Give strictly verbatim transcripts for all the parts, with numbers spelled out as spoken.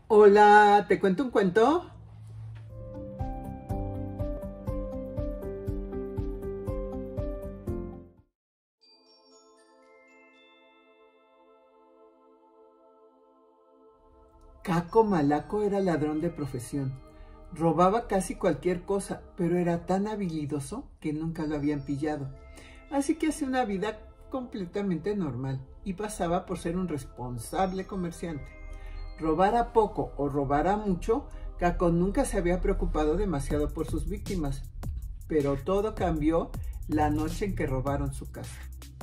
Hola, ¿te cuento un cuento? Caco Malaco era ladrón de profesión. Robaba casi cualquier cosa, pero era tan habilidoso que nunca lo habían pillado. Así que hacía una vida completamente normal y pasaba por ser un responsable comerciante. Robara poco o robara mucho, Caco nunca se había preocupado demasiado por sus víctimas. Pero todo cambió la noche en que robaron su casa.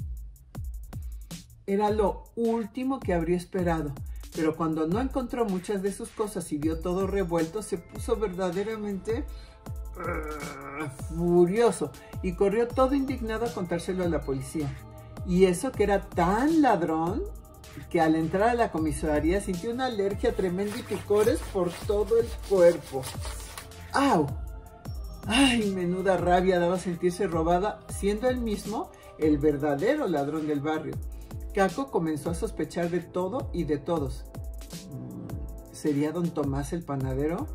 Era lo último que habría esperado, pero cuando no encontró muchas de sus cosas y vio todo revuelto, se puso verdaderamente uh, furioso y corrió todo indignado a contárselo a la policía. Y eso que era tan ladrón que al entrar a la comisaría sintió una alergia tremenda y picores por todo el cuerpo. ¡Au! ¡Ay! Menuda rabia daba sentirse robada, siendo él mismo el verdadero ladrón del barrio. Caco comenzó a sospechar de todo y de todos. ¿Sería don Tomás el panadero?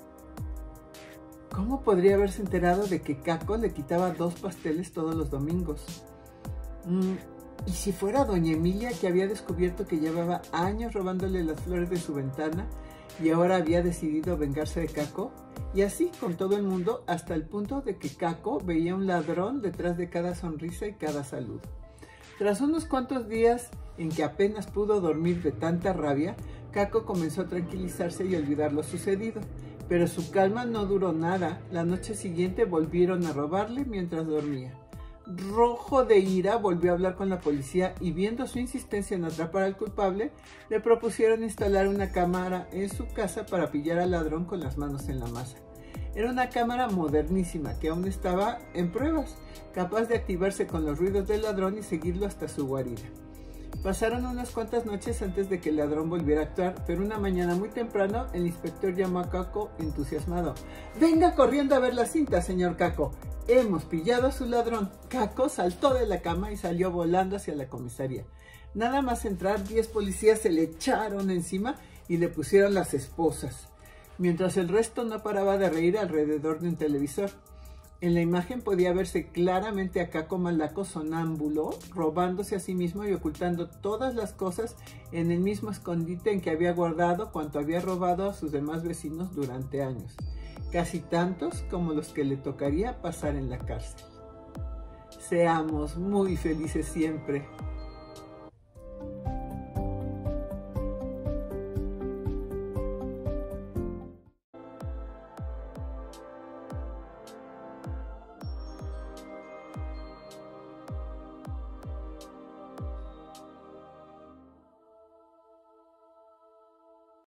¿Cómo podría haberse enterado de que Caco le quitaba dos pasteles todos los domingos? ¿Y si fuera doña Emilia, que había descubierto que llevaba años robándole las flores de su ventana y ahora había decidido vengarse de Caco? Y así con todo el mundo, hasta el punto de que Caco veía un ladrón detrás de cada sonrisa y cada saludo. Tras unos cuantos días en que apenas pudo dormir de tanta rabia, Caco comenzó a tranquilizarse y olvidar lo sucedido. Pero su calma no duró nada. La noche siguiente volvieron a robarle mientras dormía. Rojo de ira, volvió a hablar con la policía y, viendo su insistencia en atrapar al culpable, le propusieron instalar una cámara en su casa para pillar al ladrón con las manos en la masa. Era una cámara modernísima que aún estaba en pruebas, capaz de activarse con los ruidos del ladrón y seguirlo hasta su guarida. Pasaron unas cuantas noches antes de que el ladrón volviera a actuar, pero una mañana muy temprano el inspector llamó a Caco entusiasmado. «Venga corriendo a ver la cinta, señor Caco. Hemos pillado a su ladrón». Caco saltó de la cama y salió volando hacia la comisaría. Nada más entrar, diez policías se le echaron encima y le pusieron las esposas, mientras el resto no paraba de reír alrededor de un televisor. En la imagen podía verse claramente a Caco Malaco sonámbulo, robándose a sí mismo y ocultando todas las cosas en el mismo escondite en que había guardado cuanto había robado a sus demás vecinos durante años, casi tantos como los que le tocaría pasar en la cárcel. Seamos muy felices siempre.